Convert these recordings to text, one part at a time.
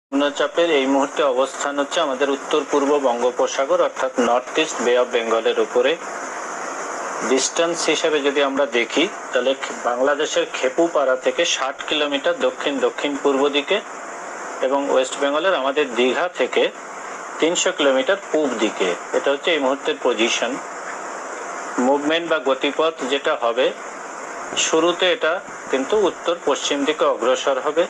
নিম্নচাপের এই মুহূর্তে অবস্থান হচ্ছে আমাদের উত্তর পূর্ব বঙ্গোপসাগর অর্থাৎ নর্থ ইস্ট বে অফ বেঙ্গলের উপরে। ডিস্টেন্স হিসেবে যদি আমরা দেখি তাহলে বাংলাদেশের খেপুপাড়া থেকে 60 কিলোমিটার দক্ষিণ দক্ষিণ পূর্ব দিকে এবং ওয়েস্ট বেঙ্গলের আমাদের দীঘা থেকে 300 কিলোমিটার পূব দিকে। এটা হচ্ছে এই মুহূর্তের পজিশন। মুভমেন্ট বা গতিপথ যেটা হবে, শুরুতে এটা কিন্তু উত্তর পশ্চিম দিকে অগ্রসর হবে।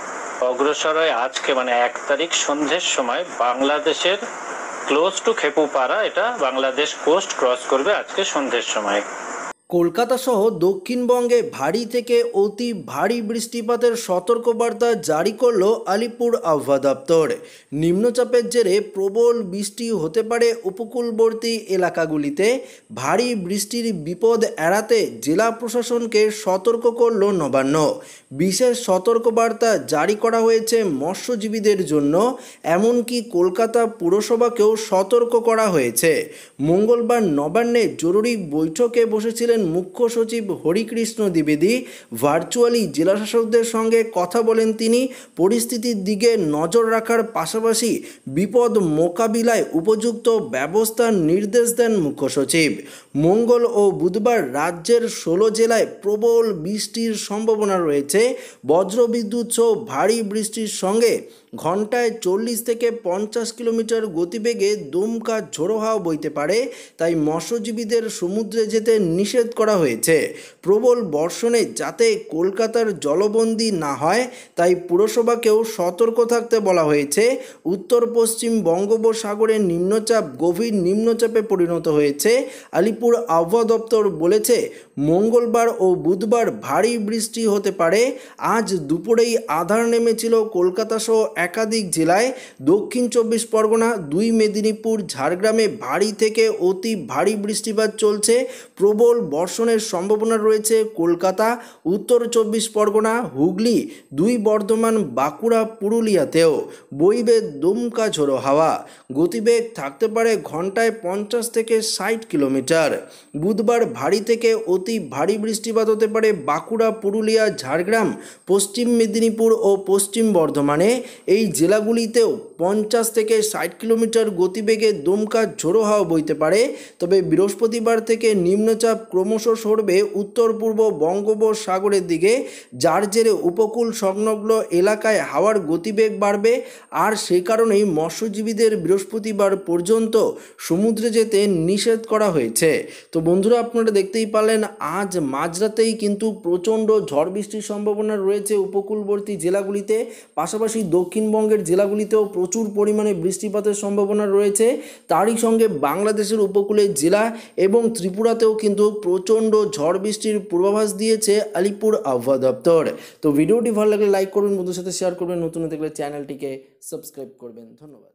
অগ্রসর হয় আজকে মানে 1 তারিখ সন্ধ্যের সময় বাংলাদেশের ক্লোজ টু খেপুপাড়া এটা বাংলাদেশ কোস্ট ক্রস করবে আজকে সন্ধ্যের সময়। কলকাতা সহ দক্ষিণবঙ্গে ভারী থেকে অতি ভারী বৃষ্টিপাতের সতর্কবার্তা জারি করল আলিপুর আবহাওয়া দপ্তর। নিম্নচাপের জেরে প্রবল বৃষ্টি হতে পারে উপকূলবর্তী এলাকাগুলিতে। ভারী বৃষ্টির বিপদ এড়াতে জেলা প্রশাসনকে সতর্ক করল নবান্ন। বিশেষ সতর্কবার্তা জারি করা হয়েছে মৎস্যজীবীদের জন্য, এমনকি কলকাতা পুরসভাকেও সতর্ক করা হয়েছে। মঙ্গলবার নবান্নে জরুরি বৈঠকে বসেছিলেন মুখ্য সচিব হরিকৃষ্ণ দ্বিবেদী। ভার্চুয়ালি জেলাশাসকদের সঙ্গে কথা বলেন তিনি। পরিস্থিতির দিকে নজর রাখার পাশাপাশি বিপদ মোকাবিলায় উপযুক্ত ব্যবস্থার নির্দেশ দেন মুখ্য সচিব। মঙ্গল ও বুধবার রাজ্যের 16 জেলায় প্রবল বৃষ্টির সম্ভাবনা রয়েছে। বজ্রবিদ্যুৎ সহ ভারী বৃষ্টির সঙ্গে ঘন্টায় 40 থেকে 50 কিলোমিটার গতিবেগে দমকা ঝোড়ো হাওয়া বইতে পারে, তাই মৎস্যজীবীদের সমুদ্রে যেতে নিষেধ করা হয়েছে। প্রবল বর্ষণে যাতে কলকাতার জলবন্দী না হয় তাই পুরসভাকেও সতর্ক থাকতে বলা হয়েছে। উত্তর পশ্চিম বঙ্গোপসাগরে নিম্নচাপ গভীর নিম্নচাপে পরিণত হয়েছে। আলিপুর আবহাওয়া দপ্তর বলেছে মঙ্গলবার ও বুধবার ভারী বৃষ্টি হতে পারে। আজ দুপুরেই আধার নেমেছিল কলকাতা সহ একাধিক জেলায়। দক্ষিণ 24 পরগনা, 2 মেদিনীপুর, ঝাড়গ্রামে ভারী থেকে অতি ভারী বৃষ্টিপাত চলছে। প্রবল বর্ষণের সম্ভাবনা রয়েছে কলকাতা, উত্তর 24 পরগনা, হুগলি, 2 বর্ধমান, বাঁকুড়া, পুরুলিয়াতেও। বইবে দমকা ঝোড়ো হাওয়া, গতিবেগ থাকতে পারে ঘন্টায় 50 থেকে 60 কিলোমিটার। বুধবার ভারী থেকে অতি ভারী বৃষ্টিপাত হতে পারে বাঁকুড়া, পুরুলিয়া, ঝাড়গ্রাম, পশ্চিম মেদিনীপুর ও পশ্চিম বর্ধমানে। এই জেলাগুলিতেও 50 থেকে 60 কিলোমিটার গতিবেগে দমকা ঝোড়ো হাওয়া বইতে পারে। তবে বৃহস্পতিবার থেকে নিম্নচাপ ক্রমশ সরবে উত্তর পূর্ব বঙ্গোপসাগরের দিকে, যার জেরে উপকূল সংলগ্ন এলাকায় হাওয়ার গতিবেগ বাড়বে। আর সেই কারণেই মৎস্যজীবীদের বৃহস্পতিবার পর্যন্ত সমুদ্রে যেতে নিষেধ করা হয়েছে। তো বন্ধুরা, আপনারা দেখতেই পারলেন আজ মাঝরাতেই কিন্তু প্রচণ্ড ঝড় বৃষ্টির সম্ভাবনা রয়েছে উপকূলবর্তী জেলাগুলিতে। পাশাপাশি দক্ষিণবঙ্গের জেলাগুলিতেও প্রচুর পরিমাণে বৃষ্টিপাতের সম্ভাবনা রয়েছে। তারই সঙ্গে বাংলাদেশের উপকূলের জেলা এবং ত্রিপুরাতেও কিন্তু প্রচণ্ড ঝড় বৃষ্টির পূর্বাভাস দিয়েছে আলিপুর আবহাওয়া দপ্তর। তো ভিডিওটি ভালো লাগলে লাইক করবেন, বন্ধুদের সাথে শেয়ার করবেন, নতুন দেখলে চ্যানেলটিকে সাবস্ক্রাইব করবেন। ধন্যবাদ।